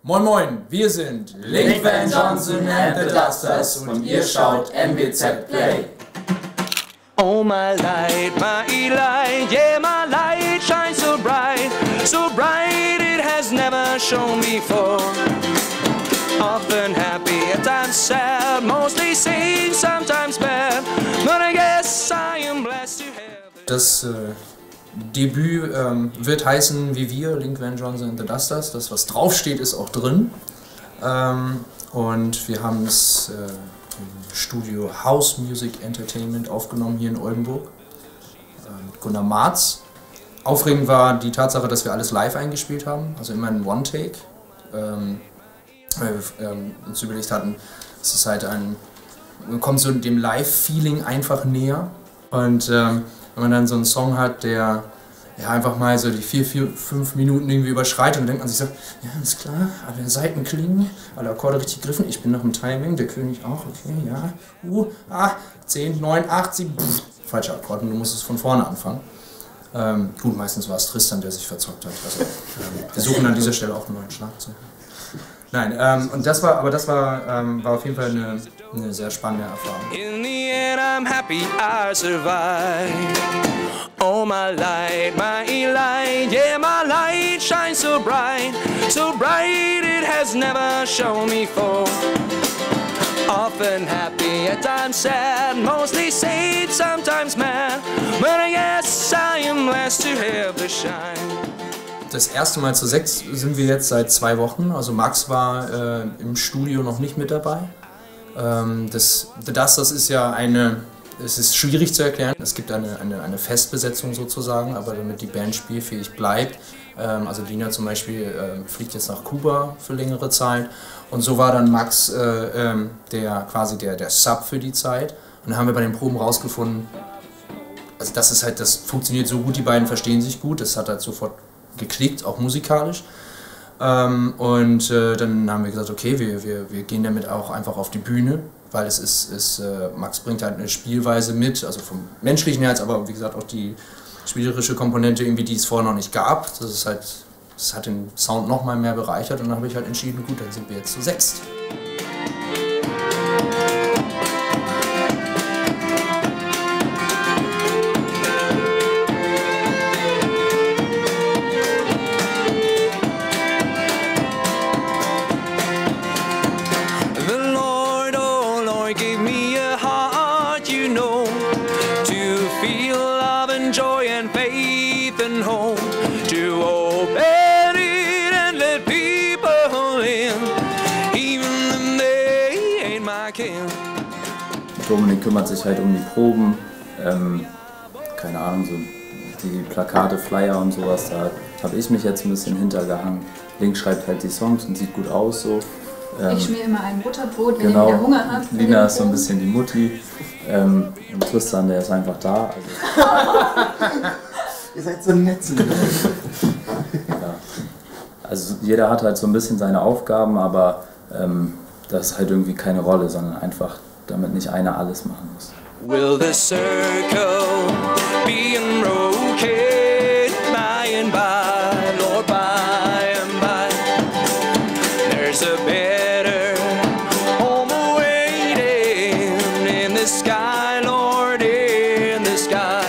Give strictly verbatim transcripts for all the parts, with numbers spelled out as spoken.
Moin Moin, wir sind Link Van Johnson and the Dusters und ihr schaut M B Z Play. Oh my light, my light, yeah my light shines so bright, so bright it has never shone before. Often happy, at times sad, mostly sane, sometimes bad, but I guess I am blessed to have. Das äh, Debüt ähm, wird heißen wie wir, Link Van Johnson and the Dusters. Das, was draufsteht, ist auch drin. Ähm, und wir haben es äh, im Studio House Music Entertainment aufgenommen hier in Oldenburg. Äh, mit Gunnar Marz. Aufregend war die Tatsache, dass wir alles live eingespielt haben, also immer in One-Take. Ähm, weil wir ähm, uns überlegt hatten, es ist halt ein, man kommt so dem Live-Feeling einfach näher. Und ähm, wenn man dann so einen Song hat, der ja, einfach mal so die vier, vier, fünf Minuten irgendwie überschreitet, dann denkt man sich so, ja, ist klar, alle Seiten klingen, alle Akkorde richtig griffen, ich bin noch im Timing, der König auch, okay, ja, uh, ah, zehn, neun, acht, sieben, pff, falscher Akkord, und du musst es von vorne anfangen. Ähm, gut, meistens war es Tristan, der sich verzockt hat. Also, ähm, wir suchen an dieser Stelle auch einen neuen Schlagzeug. Nein, ähm, und das war, aber das war, ähm, war auf jeden Fall eine, eine sehr spannende Erfahrung. In the end I'm happy I survived. Oh my light, my light, yeah my light shines so bright, so bright it has never shone before. Often happy, at times sad, mostly sane, sometimes mad, but I guess I am blessed to have the shine. Das erste Mal zu sechs sind wir jetzt seit zwei Wochen. Also Max war äh, im Studio noch nicht mit dabei. Ähm, das The Dusters ist ja eine, es ist schwierig zu erklären. Es gibt eine, eine, eine Festbesetzung sozusagen, aber damit die Band spielfähig bleibt. Ähm, also Lina zum Beispiel äh, fliegt jetzt nach Kuba für längere Zeit. Und so war dann Max äh, ähm, der, quasi der, der Sub für die Zeit. Und dann haben wir bei den Proben rausgefunden, also das ist halt, das funktioniert so gut, die beiden verstehen sich gut. Das hat halt sofort geklickt, auch musikalisch. Ähm, und äh, dann haben wir gesagt, okay, wir, wir, wir gehen damit auch einfach auf die Bühne, weil es ist, ist äh, Max bringt halt eine Spielweise mit, also vom menschlichen Herz, aber wie gesagt auch die spielerische Komponente, irgendwie, die es vorher noch nicht gab. Das ist halt, das hat den Sound noch mal mehr bereichert, und dann habe ich halt entschieden, gut, dann sind wir jetzt zu sechst. Joy and faith and hope to open it and let people in, even when they ain't my kin. Dominik kümmert sich halt um die Proben, ähm, keine Ahnung, so die Plakate, Flyer und sowas, da habe ich mich jetzt ein bisschen hintergehangen. Link schreibt halt die Songs und sieht gut aus so. Ähm, ich schmier immer ein Butterbrot, wenn genau, ihr wieder Hunger habt. Lina ist so ein bisschen die Mutti. Ähm, und Tristan, der ist einfach da. Also Ihr seid so nett zu mir. Ja. Also jeder hat halt so ein bisschen seine Aufgaben, aber ähm, das ist halt irgendwie keine Rolle, sondern einfach, damit nicht einer alles machen muss. Will the circle be unbroken by and by, Lord, by and by? There's a better home awaiting in the sky, Lord, in the sky.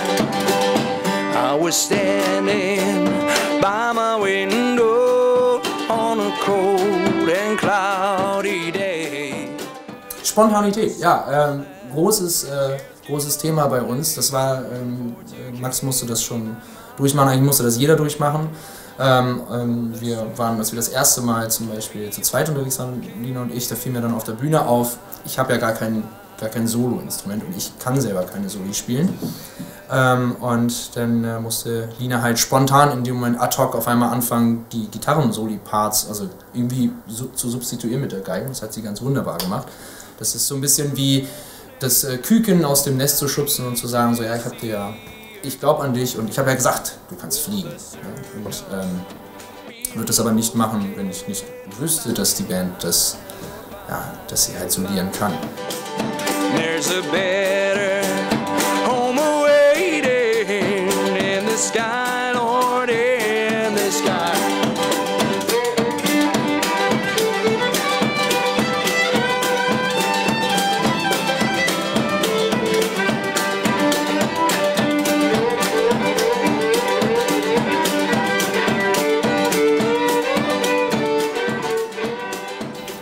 I was standing by my window on a cold and cloudy day. Spontanität, ja, ähm, großes, äh, großes Thema bei uns. Das war, ähm, Max musste das schon durchmachen, eigentlich musste das jeder durchmachen. Ähm, ähm, wir waren, als wir das erste Mal zum Beispiel zu zweit unterwegs waren, Lina und ich, da fiel mir dann auf der Bühne auf, ich habe ja gar kein, gar kein Solo-Instrument und ich kann selber keine Soli spielen. Ähm, und dann äh, musste Lina halt spontan in dem Moment ad hoc auf einmal anfangen, die Gitarren-Soli-Parts also irgendwie so, zu substituieren mit der Geige. Das hat sie ganz wunderbar gemacht. Das ist so ein bisschen wie das äh, Küken aus dem Nest zu schubsen und zu sagen, so ja, ich hab dir ja, ich glaube an dich und ich habe ja gesagt, du kannst fliegen. Ja? Und ähm, würde das aber nicht machen, wenn ich nicht wüsste, dass die Band das, ja, dass sie halt solieren kann. There's a better home awaiting in the sky, Lord, in the sky.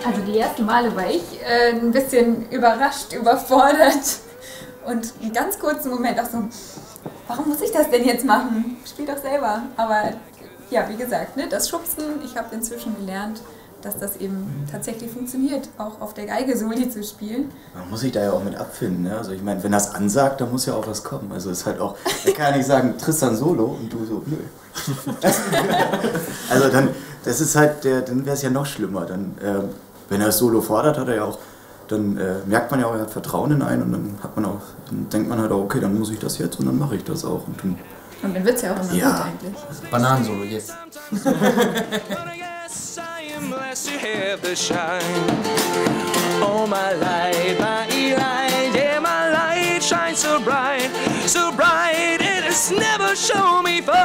Also die ersten Male war ich äh, ein bisschen überrascht, überfordert und einen ganz kurzen Moment auch so, warum muss ich das denn jetzt machen? Spiel doch selber. Aber ja, wie gesagt, ne, das Schubsen, ich habe inzwischen gelernt, dass das eben tatsächlich funktioniert, auch auf der Geige Soli zu spielen. Man muss sich da ja auch mit abfinden, ne? Also ich meine, wenn das ansagt, dann muss ja auch was kommen. Also es ist halt auch, er kann ja nicht sagen, Tristan Solo und du so, nö. Also dann, das ist halt, der, dann wäre es ja noch schlimmer. Dann, äh, wenn er das Solo fordert, hat er ja auch, dann äh, merkt man ja auch, er hat Vertrauen in einen und dann hat man auch, dann denkt man halt auch, okay, dann muss ich das jetzt und dann mache ich das auch. Und dann, und dann wird es ja auch immer ja. gut eigentlich. Bananensolo, jetzt. Blessed to have the shine. Oh, my light, my light, yeah, my light shines so bright, so bright it has never shown me before.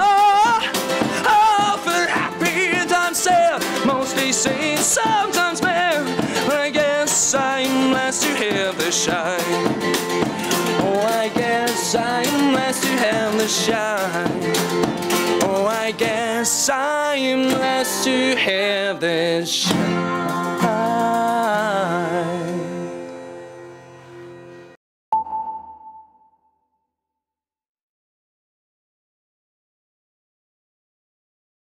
Often happy and I'm sad, mostly sane, sometimes mad. But I guess I'm blessed to have the shine. Oh, I guess I'm blessed to have the shine. Oh, I guess I'm blessed to have this shine.